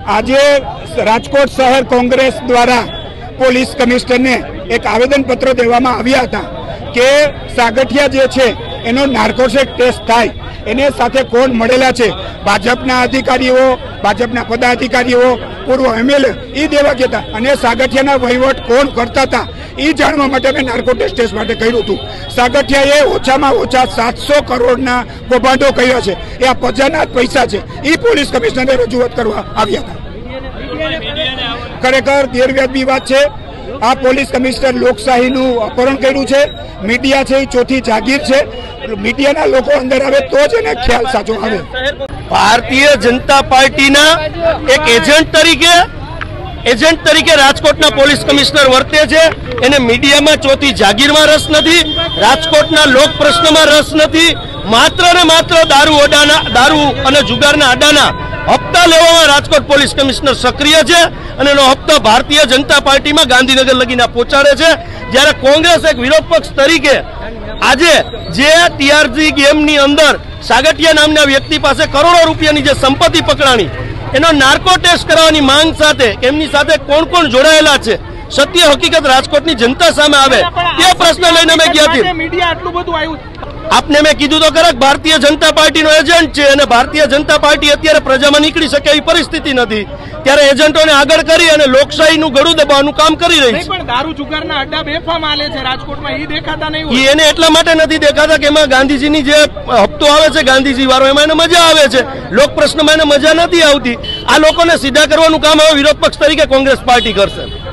આજે રાજકોટ શહેર કોંગ્રેસ દ્વારા પોલીસ કમિશનરને એક આવેદનપત્ર દેવામાં આવ્યા હતા કે સાગઠિયા જે છે એનો નાર્કોટિક ટેસ્ટ થાય, એને સાથે કોણ મળેલા છે, ભાજપના અધિકારીઓ, ભાજપના પદાધિકારીઓ, પૂર્વ એમએલએ એ દેવા કહેતા અને સાગઠિયાના વહીવટ કોણ કરતા હતા એ જાણવા માટે મેં નાર્કોટિક ટેસ્ટ માટે કર્યું હતું। સાગઠિયાએ ઓછામાં ઓછા 700 કરોડના કૌભાંડો કર્યા છે, એ આ પ્રજાના પૈસા છે, એ પોલીસ કમિશનરે રજૂઆત કરવા આવ્યા હતા। ખરેખર ગેરવ્યાજબી વાત છે। આ પોલીસ કમિશનર લોકશાહીનું અપહરણ કર્યું છે। મીડિયા છે એ ચોથી જાગીર છે। મીડિયાના લોકો અંદર આવે તો જ એને ખ્યાલ સાચો આવે। ભારતીય જનતા પાર્ટીના એક એજન્ટ તરીકે રાજકોટના પોલીસ કમિશનર વર્તે છે। એને મીડિયામાં ચોથી જાગીરમાં રસ નથી, રાજકોટના લોક પ્રશ્નમાં રસ નથી, માત્ર ને માત્ર દારૂ અને જુગારના અડાના હપ્તા લેવામાં રાજકોટ પોલીસ કમિશનર સક્રિય છે અને એનો હપ્તો ભારતીય જનતા પાર્ટીમાં ગાંધીનગર લગીને પહોંચાડે છે। જ્યારે કોંગ્રેસ એક વિરોધ પક્ષ તરીકે આજે જે ટીઆરજી ગેમની અંદર સાગઠિયા નામના વ્યક્તિ પાસે કરોડો રૂપિયાની જે સંપત્તિ પકડાણી, એનો નાર્કો ટેસ્ટ કરાવવાની માંગ સાથે એમની સાથે કોણ કોણ જોડાયેલા છે, સત્ય હકીકત રાજકોટની જનતા સામે આવે તે પ્રશ્ન લઈને અમે ગયા છીએ। આપને મેં કીધું તો ખરા, ભારતીય જનતા પાર્ટીનો એજન્ટ છે અને ભારતીય જનતા પાર્ટી અત્યારે પ્રજામાં નીકળી શકે એવી પરિસ્થિતિ નથી, ત્યારે એજન્ટોને આગળ કરી અને લોકશાહીનું ગળું દબાવવાનું કામ કરી રહી છે। પણ દારૂ જુગારના અડ્ડા બેફામ આલે છે રાજકોટમાં, એ દેખાતા નહીં। એને એટલા માટે નથી દેખાતા કે એમાં ગાંધીજીની જે હપ્તો આવે છે, ગાંધીજી વાળો, એમાં એને મજા આવે છે, લોક પ્રશ્નમાં એને મજા નથી આવતી। આ લોકોને સીધા કરવાનું કામ હવે વિરોધ પક્ષ તરીકે કોંગ્રેસ પાર્ટી કરશે।